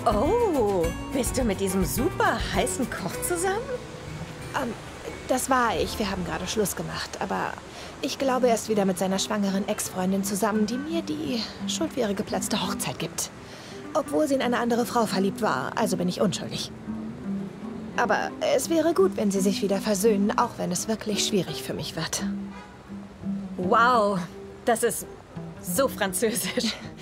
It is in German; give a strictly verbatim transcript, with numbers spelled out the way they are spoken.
Oh, bist du mit diesem super heißen Koch zusammen? Ähm, das war ich. Wir haben gerade Schluss gemacht. Aber ich glaube, er ist wieder mit seiner schwangeren Ex-Freundin zusammen, die mir die Schuld für ihre geplatzte Hochzeit gibt. Obwohl sie in eine andere Frau verliebt war. Also bin ich unschuldig. Aber es wäre gut, wenn sie sich wieder versöhnen, auch wenn es wirklich schwierig für mich wird. Wow, das ist so französisch.